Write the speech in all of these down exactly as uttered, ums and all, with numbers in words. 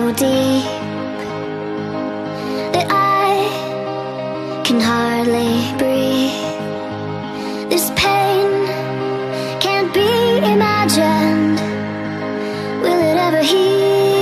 deep that I can hardly breathe. This pain can't be imagined. Will it ever heal?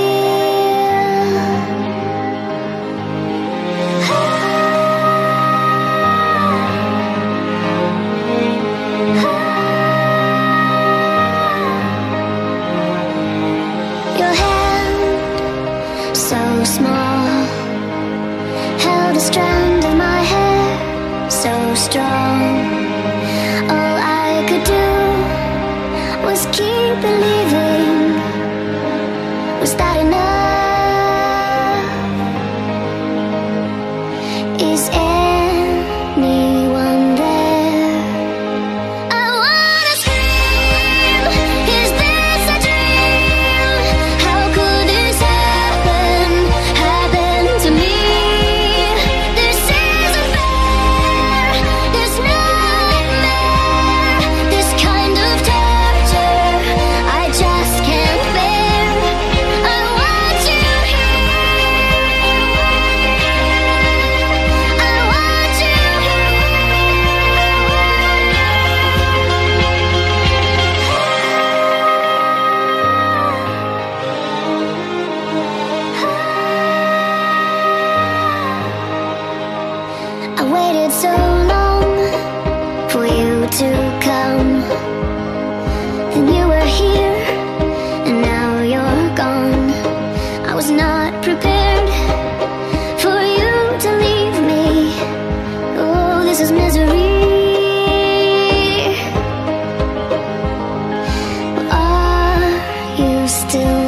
Your hand, so small, held a strand of my hair, so strong. All I could do was keep believing. Was that enough? Is anyone there? I wanna scream, is this a dream? How could this happen, happen to me? This isn't fair, this nightmare, this kind of torture I just can't bear. I want you here, I want you I waited so long for you to come. Then you were here, and now you're gone. I was not prepared for you to leave me. Oh, this is misery. Are you still